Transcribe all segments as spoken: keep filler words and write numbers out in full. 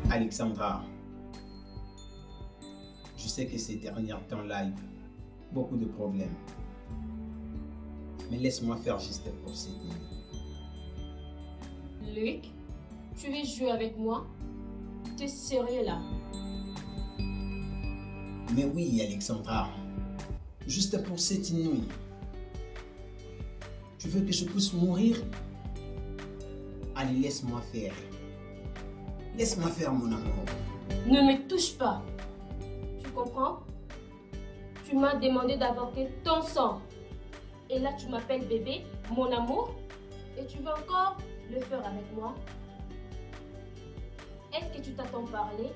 Alexandra, je sais que ces derniers temps-là, il y a beaucoup de problèmes. Mais laisse-moi faire juste pour cette nuit. Luc, tu veux jouer avec moi? T'es sérieux là? Mais oui, Alexandra, juste pour cette nuit. Tu veux que je puisse mourir? Allez, laisse-moi faire. Laisse-moi faire, mon amour. Ne me touche pas. Tu comprends? Tu m'as demandé d'avorter ton sang. Et là, tu m'appelles bébé, mon amour. Et tu veux encore le faire avec moi? Est-ce que tu t'attends parler?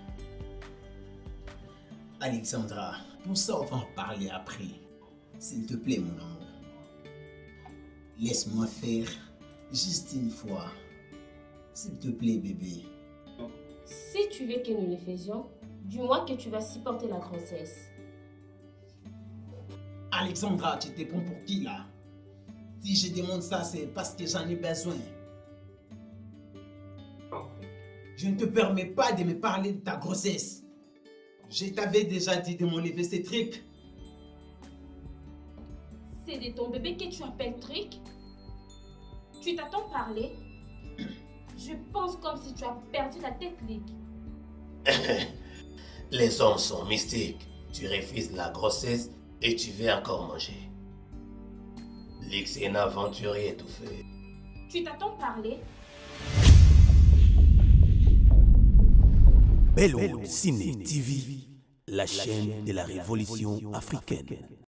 Alexandra, pour ça, on va en parler après. S'il te plaît, mon amour. Laisse-moi faire juste une fois. S'il te plaît, bébé. Si tu veux que nous le faisions, dis-moi que tu vas supporter la grossesse. Alexandra, tu te prends pour qui là? Si je demande ça, c'est parce que j'en ai besoin. Je ne te permets pas de me parler de ta grossesse. Je t'avais déjà dit de m'enlever ces trucs. C'est de ton bébé que tu appelles truc? Tu t'attends parler? Je pense comme si tu as perdu la tête, Luc. Les hommes sont mystiques. Tu refuses la grossesse et tu veux encore manger. Luc, c'est un aventurier étouffé. Tu t'attends parler? Bello Ciné T V, la chaîne de la révolution africaine.